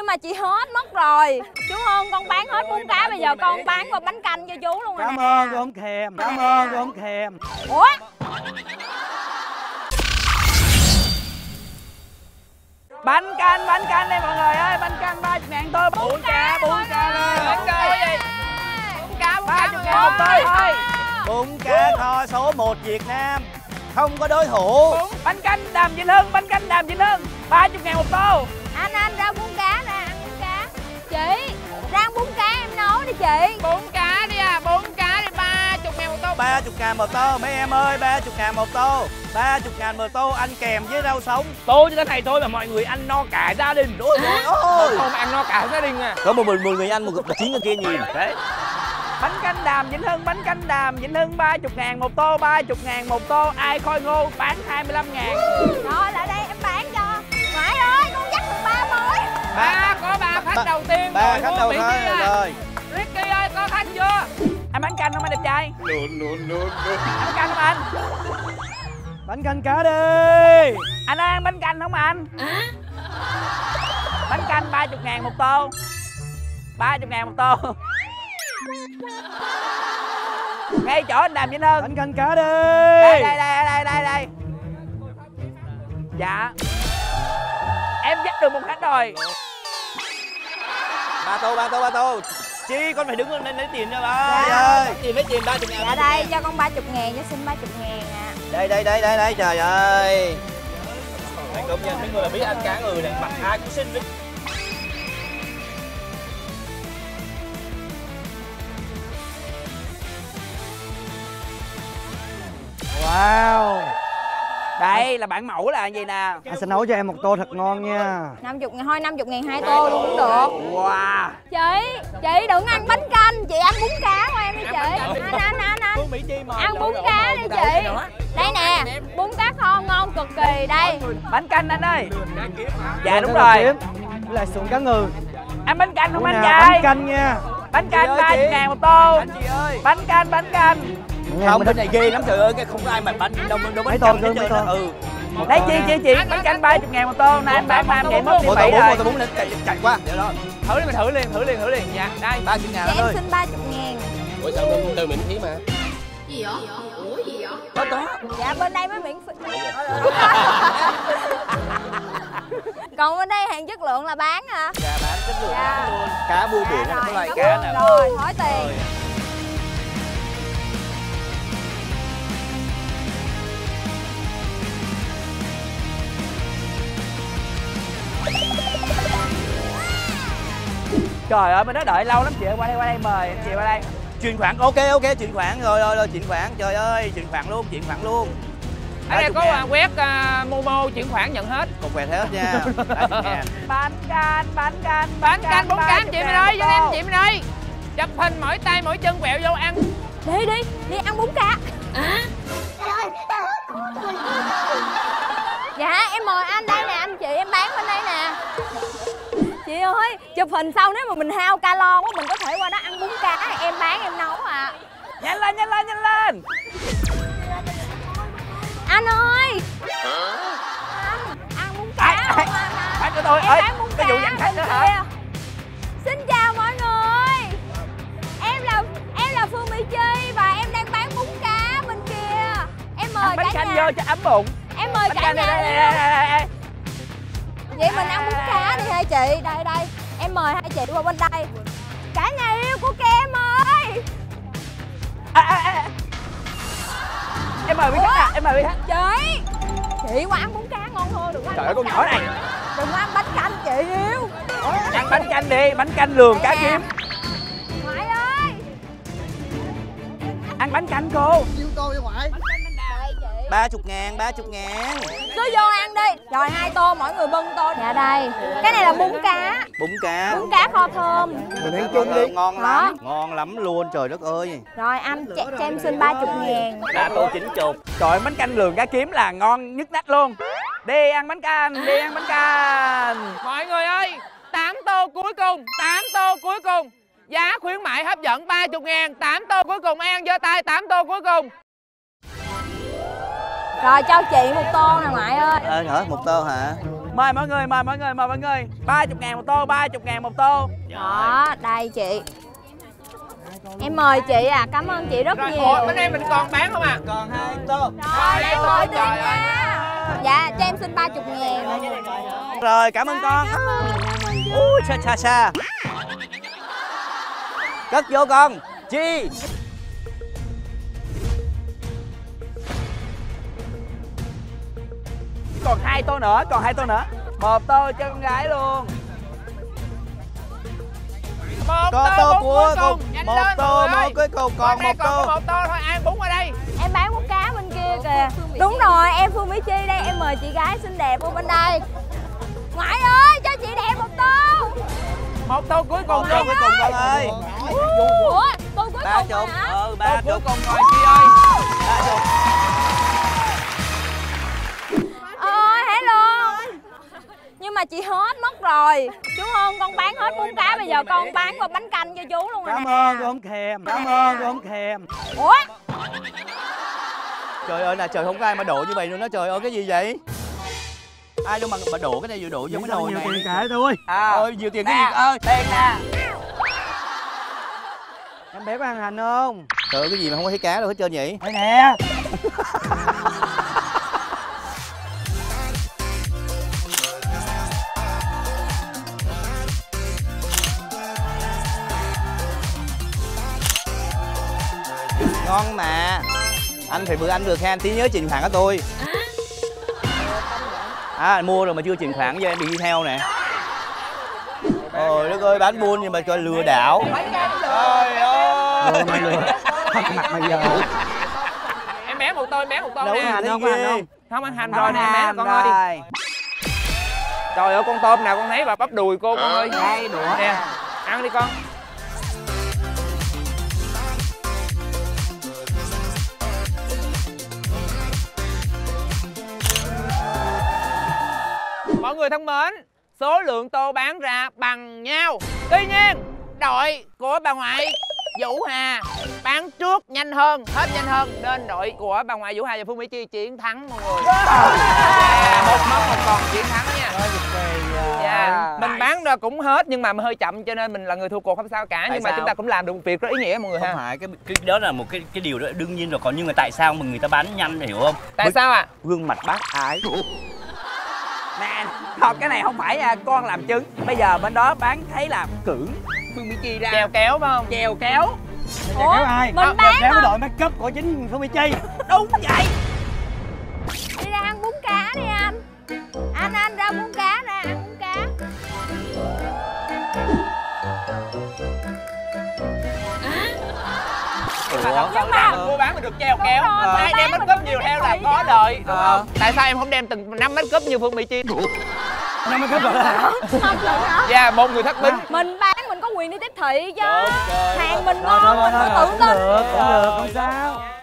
mà chị hết mất rồi. Chú Hân, con bán hết bún cá, bây giờ con bán qua bánh canh cho chú luôn rồi nè. Cảm ơn, tôi không thèm. Cảm ơn, tôi không thèm. Ủa? Bánh canh đây mọi người ơi, bánh canh 30.000 tô. Bún cá lên. Bún cá gì? Bún cá 30.000 một tô thôi. Bún cá kho số 1 Việt Nam, không có đối thủ. Bánh canh Đàm Vĩnh Hưng, 30.000 một tô. Anh ra bún cá nè, ăn bún cá. Chị, rang bún cá em nấu đi chị. Bún cá đi à, bún cá đi 30.000 một tô. 30.000 một tô, mấy em ơi, 30.000 một tô. 30.000 một tô, ăn kèm với rau sống. Tô như thế này thôi mà mọi người ăn no cả gia đình. Ôi ôi. Không ăn no cả gia đình à. Có một người ăn, một chín người kia nhìn. đấy. Bánh canh Đàm Vĩnh Hưng, 30.000 một tô, 30.000 một tô. Ai khôi ngô bán 25.000. Rồi lại đây em bán cho. Ngoại ơi, con dắt được 3 mối. Có 3 khách đầu tiên. 3 khách đầu tiên rồi. Ricky ơi, có khách chưa? Anh bán canh không anh đẹp trai? Anh bán canh không anh? Bánh canh cá đi. Anh ơi, ăn bánh canh không anh? Bánh canh 30.000 một tô. 30.000 một tô. Ngay chỗ anh Đàm Vĩnh Hưng. Bánh canh cá đi. Đây. Dạ. Em dắt được một khách rồi. 3 tô. Chi con phải đứng lên lấy tiền cho ba. Dạ. Ơi. Tiền lấy tiền 30.000. Dạ đây, cho con 30.000, cho xin 30.000 à. Đây, trời ơi. Anh công nhận mấy người là biết ăn cá ngừ này, mặt ai cũng xinh đấy. Wow. Đây là bản mẫu là gì nè. Anh sẽ nấu cho em một tô thật ngon nha. 50.000 thôi, 50.000 2 tô luôn cũng được. Wow. Chị đừng ăn bánh canh, chị ăn bún cá của em đi chị. Anh. Ăn bún cá đi chị. Đây nè, bún cá kho ngon cực kỳ đây. Bánh canh anh ơi. Dạ đúng rồi. Với lại sườn cá ngừ. Ăn bánh canh không Ủa anh nè, trai? bánh canh nha. Bánh canh Chị ơi, 30.000 một tô. Anh chị ơi. Bánh canh. Không, bên này ghê lắm trời ơi, cái không có ai mà bánh đâu Mấy bánh tô canh hết mấy trơn tô? á. Ừ. Đấy chị bánh canh 30.000 một tô. Nãy anh bán 30.000 mất đi Một 7 tô rồi. bún lên chạy qua. Để đó. Thử đi, mình thử liền. Dạ, đây. 30.000 Chị anh em ơi. xin 30.000. Ủa sao từ miễn phí mà? Gì vậy? Ủa gì vậy? Có. Dạ bên đây mới miễn phí. Còn bên đây hàng chất lượng là bán hả? Dạ bán chất lượng Dạ. luôn. Cá mua biển Dạ, cái loại rồi, cá nào. rồi, thối tiền. Trời ơi, bên đó đợi lâu lắm chị ơi, qua đây mời chị qua đây. Chuyển khoản ok chuyển khoản rồi chuyển khoản. Trời ơi, chuyển khoản luôn. Ở đây có quét Momo chuyển khoản nhận hết. Cục quẹt hết nha. 30.000. Bánh canh, Bún cá chị mình ơi, cho em chị mình ơi. Chụp hình mỗi tay mỗi chân quẹo vô ăn. Đi ăn bún cá. Dạ em mời anh đây nè, anh chị em bán bên đây nè. Chị ơi, chụp hình sau nếu mà mình hao calo quá mình có thể qua đó ăn bún cá, em bán em nấu à. Nhanh lên. Anh ơi. Anh ăn bún cá không anh? Bán cho tôi. Em Ơi, bán bún cái cá vụ dặn khách nữa hả? kìa. Xin chào mọi người. Em là Phương Mỹ Chi và em đang bán bún cá bên kia. Em mời Ăn bánh cả canh nhà. vô cho ấm bụng. Em mời Bánh cả canh nhà. đây. Vậy mình ăn bún cá đi hai chị. Đây. Em mời hai chị qua bên đây. Cả nhà yêu của Kem ơi. Em mời quý khách em mời quý khách. Chị qua ăn bún cá ngon hơn, đừng có ăn. Trời ơi con nhỏ này. Đừng có ăn bánh canh chị yêu. Ăn bánh canh đi, bánh canh lường cá kiếm. Ngoại ơi. Ăn bánh canh cô. 30.000. Cứ vô ăn đi. Rồi 2 tô mỗi người bưng tô. Dạ đây. Cái này là bún cá. Bún cá Kho thơm. Mình ăn chung đi. ngon lắm. Ngon lắm luôn trời đất ơi. Rồi anh cho em xin 30.000. Đã tô 90. Trời ơi, bánh canh lường cá kiếm là ngon nhất nách luôn. Đi ăn bánh canh. Mọi người ơi, 8 tô cuối cùng. Giá khuyến mại hấp dẫn 30.000. 8 tô cuối cùng, ai ăn giơ tay. 8 tô cuối cùng. Rồi cho chị một tô nè ngoại ơi. Hả? Một tô hả? Mời mọi người, mời mọi người, mời mọi người. 30.000 một tô, 30.000 một tô. Đó, đây chị. Em mời chị à, cảm ơn chị rất nhiều. Ủa, bên đây mình còn bán không à? Còn 2 tô. Rồi, em mời chị nha. Dạ, cho em xin 30.000. Rồi, cảm ơn con. Ui, xa xa xa. Cất vô con. Chi. Còn 2 tô nữa, còn 2 tô nữa. 1 tô cho con gái luôn. Một Có tô tô cuối cùng. nhanh 1 lên, tô mọi người. mỗi cuối cùng còn Bên đây 1 còn tô. có 1 tô thôi, ăn bún ở đây. Em bán bún cá bên kia kìa. Đúng rồi, em Phương Mỹ Chi đây, em mời chị gái xinh đẹp ở bên đây. Ngoại ơi, cho chị đẹp 1 tô. 1 tô cuối cùng Tô luôn. cuối cùng con ơi. Ủa, tô cuối 30 cùng rồi hả? Tô 30 cuối cùng rồi chị ơi. 30. Ơi, hello. Nhưng mà chị hết mất rồi. Chú ơn con bán hết bún cá, bây giờ con bán qua bánh canh cho chú luôn rồi Cảm nè. ơn tôi không thèm. Cảm ơn tôi không thèm. Ủa? Trời ơi, là trời không có ai mà đổ như vậy luôn đó. Trời ơi, cái gì vậy? Ai đâu mà đổ cái này, vừa đổ vô cái nồi Nhiều này. tiền trả tôi. Ôi, nhiều tiền cái gì ơi. Tiền nè. Em bé có ăn hành không? Trời ơi, cái gì mà không có thấy cá đâu hết trơn vậy? Đây nè. Ngon mà. Anh phải bữa ăn được ha, anh tí nhớ chuyển khoản cho tôi. Mua rồi mà chưa chuyển khoản cho em bị đi theo nè. Ôi đất ơi, bán buôn nhưng mà coi lừa đảo. Trời ơi. Mày lừa. Mặt mày giờ. Em bé 1 tô, em bé 1 tô Đâu có nè. hành không, ghê. ăn không? Không ăn hành rồi nè, em bé con ơi. Trời ơi, con tôm nào con thấy bà bắp đùi cô con ơi. Đây đũa Nè, ăn đi con. Mọi người thân mến, số lượng tô bán ra bằng nhau. Tuy nhiên, đội của bà ngoại Vũ Hà bán trước nhanh hơn, hết nhanh hơn, nên đội của bà ngoại Vũ Hà và Phương Mỹ Chi chiến thắng mọi người. Một mất một còn chiến thắng nha. Dạ, mình bán ra cũng hết nhưng mà hơi chậm cho nên mình là người thua cuộc không sao cả. Nhưng mà chúng ta cũng làm được một việc rất ý nghĩa mọi người Không ha. phải, cái đó là một cái điều đó đương nhiên rồi. Còn nhưng mà tại sao mà người ta bán nhanh hiểu không? Tại sao ạ? Gương mặt bác ái. nè. Thôi cái này không phải con làm chứng. Bây giờ bên đó bán thấy là cưỡng Phương Mỹ Chi ra. Chèo kéo phải không? Chèo kéo. Ủa, Kéo ai? mình bán Kéo cái không? đội make up của chính Phương Mỹ Chi. Đúng vậy. Đi ra ăn bún cá đi anh. Anh ra bún cá ra ăn bún cá. Nhưng mà mua bán mà được chèo kéo. rồi, Ai đem bán make mà up được nhiều chèo theo là kéo có chứ. đời đúng không? Tại sao em không đem từng 5 make up như Phương Mỹ Chi? Năm make up rồi hả? Không được hả? Dạ, một người thất bính. Mình bán mình có quyền đi tiếp thị chứ. Trời ơi. Hàng mình Thôi ngon thôi mình thôi phải tự cũng tin. được, không sao.